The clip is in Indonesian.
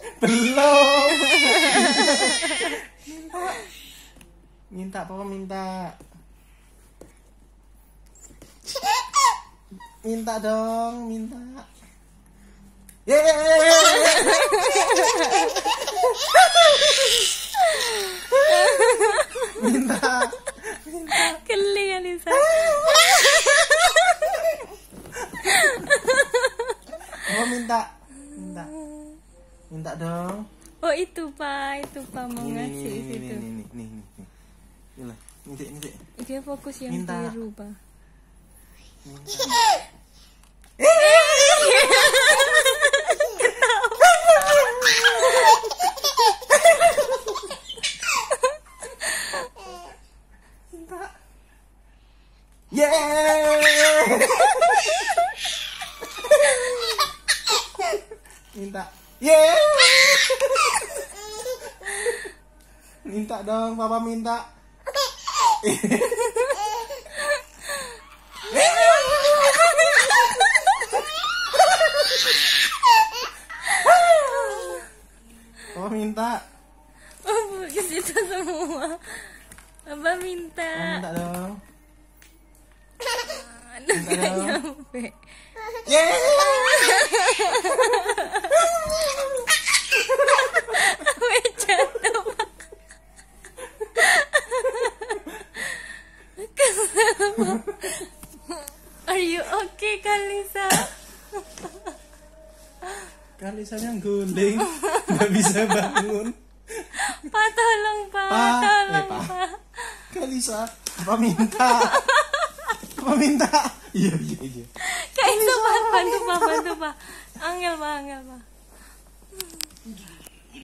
Belum. Minta papa minta. Minta dong, minta. Minta. Geli kan Lisa. Mau minta. Minta dong. Oh itu pak mau ngasih itu. Nih. Inilah, ini. Dia fokus yang Minta. biru pak. Minta. Yeay. Minta. Yeay. Minta dong, papa minta. Papa minta. Oh ke situ semua. Abah minta. Minta dong. Aduh gak nyampe. Yeay. Jatuh pak. Are you okay Kalisa? Kalisanya guling, nggak bisa bangun. Pak tolong pak, tolong pak. Kalisa, apa minta? Apa minta? Iya. Kayak itu pak, bantu pak. Angel pak.